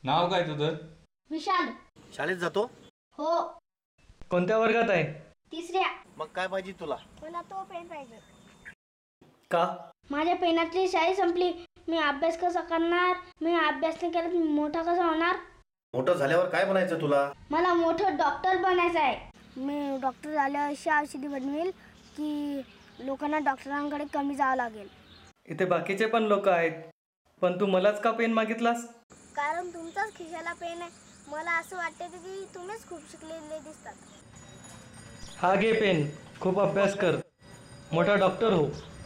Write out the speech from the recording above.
नाव काय तुझं? विशाल. शाळेत जातो? हो. कोणत्या वर्गात आहे? तिसऱ्या. मग काय पाहिजे तुला? मला तो पेन पाहिजे. का? माझ्या पेनातली शाई संपली. मी अभ्यास कसा करणार? मी अभ्यास नाही केला, मी मोठा कसा होणार? मोठं झाल्यावर काय बनायचं तुला? मला मोठं डॉक्टर बनायचं आहे. मी डॉक्टर झाल्यावर अशी औषधी बनवेल की लोकांना डॉक्टरांकडे कमी जावं लागेल. इथे बाकीचे पण लोक आहेत, पण तू मलाच का पेन मागितलास? कारण तुमचाच खिशाला पेन आहे. मला असं वाटतं की तुम्हीच खूप शिकलेले दिसतात. हा घे पेन, खूप अभ्यास कर, मोठा डॉक्टर हो.